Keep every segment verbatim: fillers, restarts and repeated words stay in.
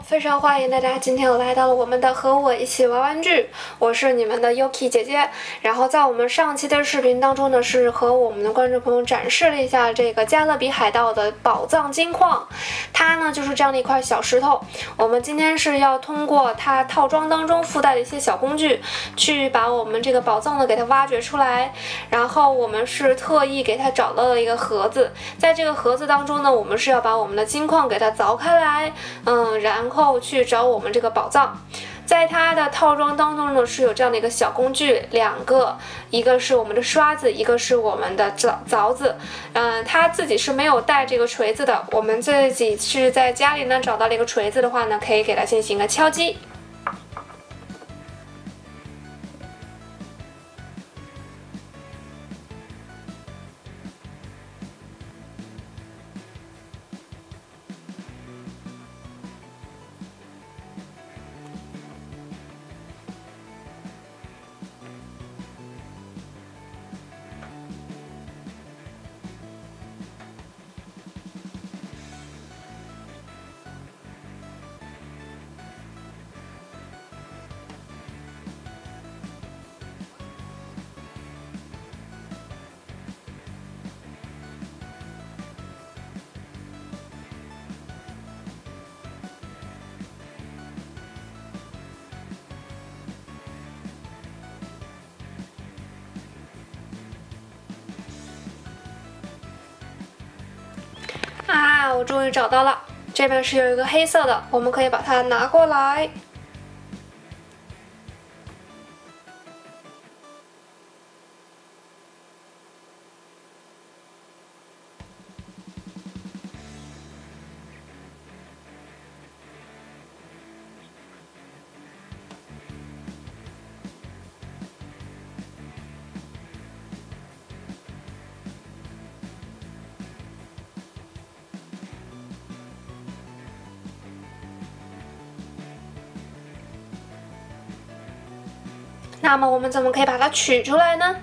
非常欢迎大家今天又来到了我们的和我一起玩玩具，我是你们的 Yuki 姐姐。然后在我们上期的视频当中呢，是和我们的观众朋友展示了一下这个加勒比海盗的宝藏金矿，它呢就是这样的一块小石头。我们今天是要通过它套装当中附带的一些小工具，去把我们这个宝藏呢给它挖掘出来。然后我们是特意给它找到了一个盒子，在这个盒子当中呢，我们是要把我们的金矿给它凿开来，嗯，然后去找我们这个宝藏。在它的套装当中呢，是有这样的一个小工具，两个，一个是我们的刷子，一个是我们的凿凿子。嗯，它自己是没有带这个锤子的，我们自己是在家里呢找到了一个锤子的话呢，可以给它进行一个敲击。啊，我终于找到了，这边是有一个黑色的，我们可以把它拿过来。那么我们怎么可以把它取出来呢？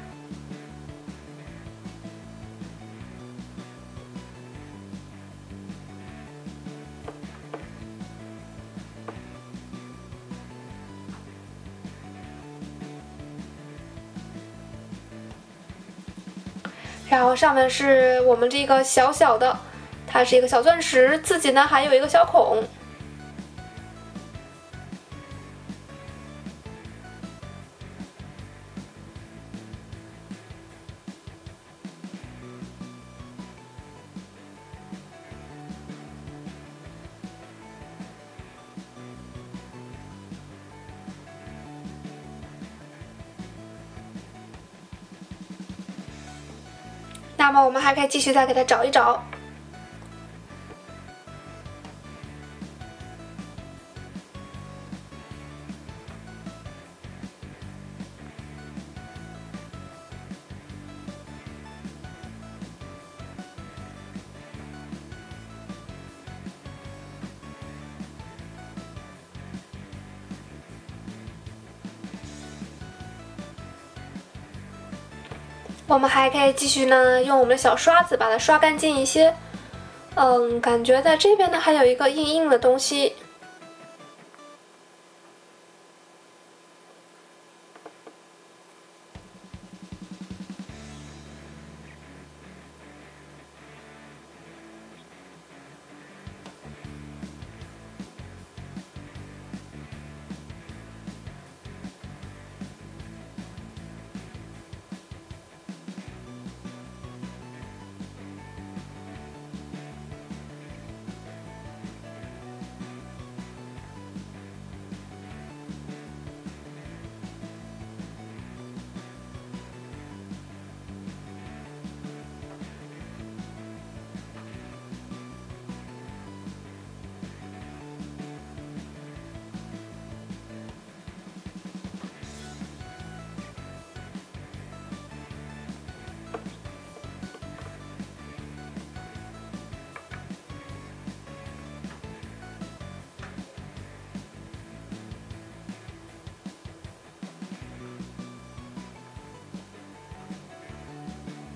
然后上面是我们这个小小的，它是一个小钻石，自己呢还有一个小孔。那么我们还可以继续再给它找一找。我们还可以继续呢，用我们的小刷子把它刷干净一些。嗯，感觉在这边呢还有一个硬硬的东西。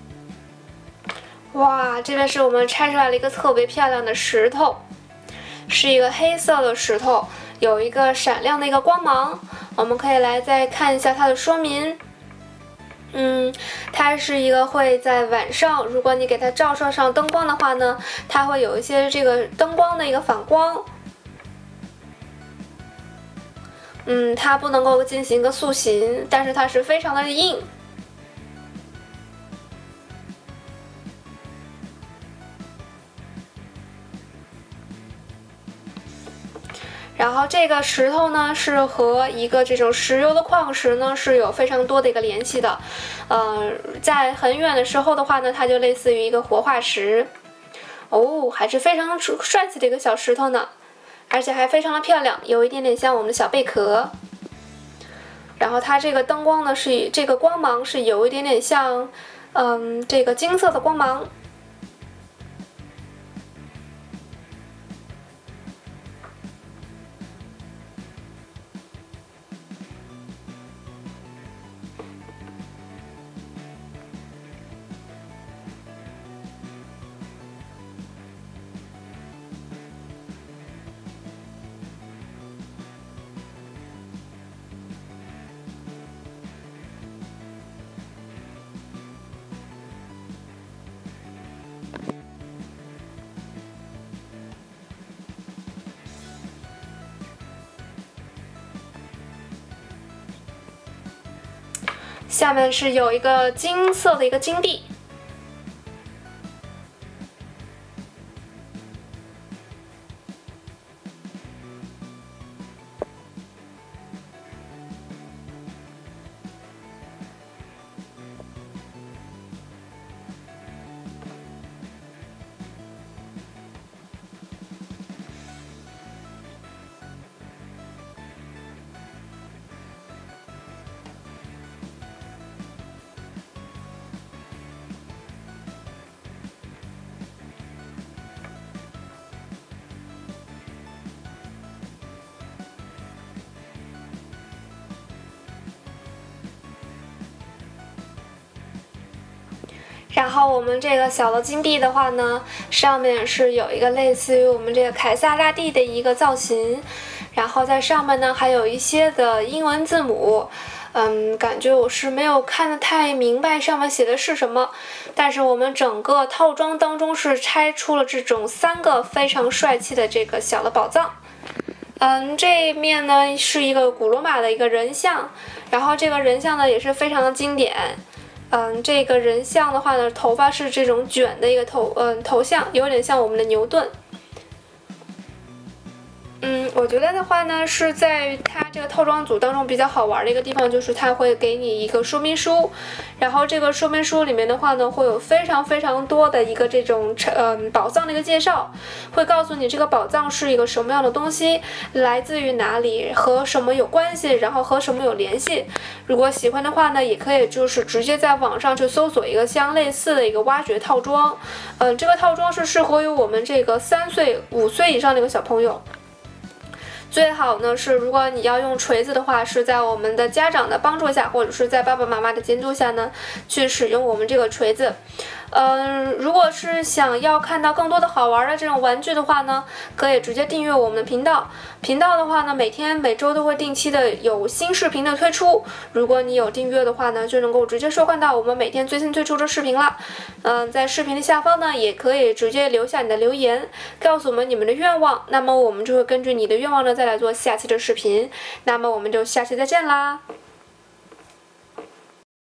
哇，这边是我们拆出来了一个特别漂亮的石头。 是一个黑色的石头，有一个闪亮的一个光芒。我们可以来再看一下它的说明。嗯，它是一个会在晚上，如果你给它照射上灯光的话呢，它会有一些这个灯光的一个反光。嗯，它不能够进行一个塑形，但是它是非常的硬。然后这个石头呢，是和一个这种石油的矿石呢是有非常多的一个联系的，呃，在很远的时候的话呢，它就类似于一个活化石。哦，还是非常帅气的一个小石头呢，而且还非常的漂亮，有一点点像我们的小贝壳。然后它这个灯光呢，是这个光芒是有一点点像，嗯，这个金色的光芒。下面是有一个金色的一个金币。然后我们这个小的金币的话呢，上面是有一个类似于我们这个凯撒大帝的一个造型，然后在上面呢还有一些的英文字母，嗯，感觉我是没有看得太明白上面写的是什么，但是我们整个套装当中是拆出了这种三个非常帅气的这个小的宝藏。嗯，这一面呢是一个古罗马的一个人像，然后这个人像呢也是非常的经典。嗯，这个人像的话呢，头发是这种卷的一个头，嗯，头像有点像我们的牛顿。嗯，我觉得的话呢，是在它这个套装组当中比较好玩的一个地方，就是它会给你一个说明书，然后这个说明书里面的话呢，会有非常非常多的一个这种嗯宝藏的一个介绍，会告诉你这个宝藏是一个什么样的东西，来自于哪里，和什么有关系，然后和什么有联系。如果喜欢的话呢，也可以就是直接在网上去搜索一个相类似的一个挖掘套装，嗯，这个套装是适合于我们这个三岁、五岁以上的一个小朋友。最好呢是，如果你要用锤子的话，是在我们的家长的帮助下，或者是在爸爸妈妈的监督下呢，去使用我们这个锤子。嗯，如果是想要看到更多的好玩的这种玩具的话呢，可以直接订阅我们的频道。频道的话呢，每天每周都会定期的有新视频的推出。如果你有订阅的话呢，就能够直接收看到我们每天最新推出的视频了。嗯，在视频的下方呢，也可以直接留下你的留言，告诉我们你们的愿望。那么我们就会根据你的愿望呢，再来做下期的视频。那么我们就下期再见啦！